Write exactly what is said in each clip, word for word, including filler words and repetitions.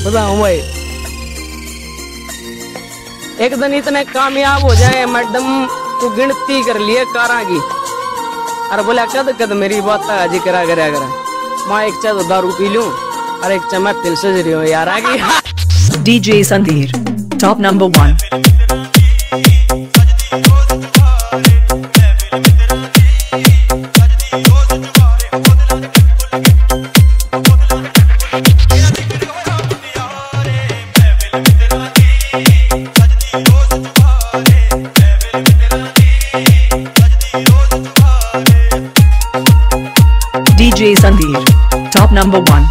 बताऊं भाई, एक दिन इतने कामयाब हो जाए मैडम तू गिनती कर लिए कारा की। अरे बोला कद कद मेरी बात हाजी करा करा करा माँ एक चाय तो दारू पी लूं और एक चाय मैं तिल सज रही हूँ यार आगे। DJ Sandhir top number one. DJ Sandhir top number one.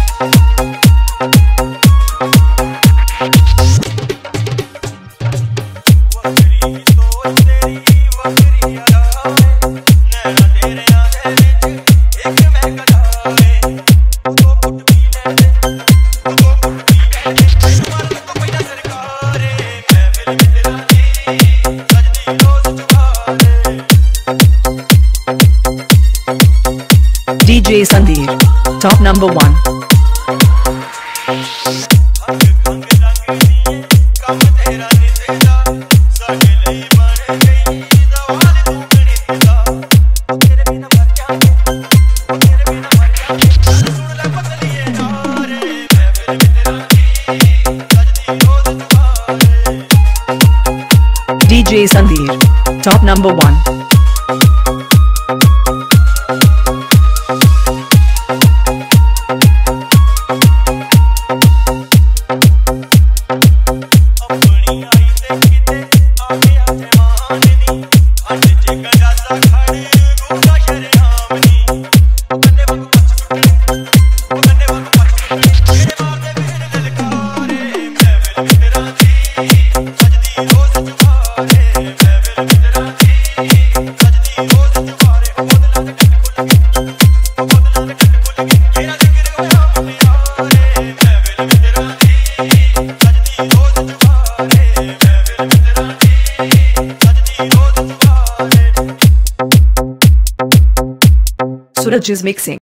DJ Sandhir top number one. DJ Sandhir top number one. Suraj is mixing.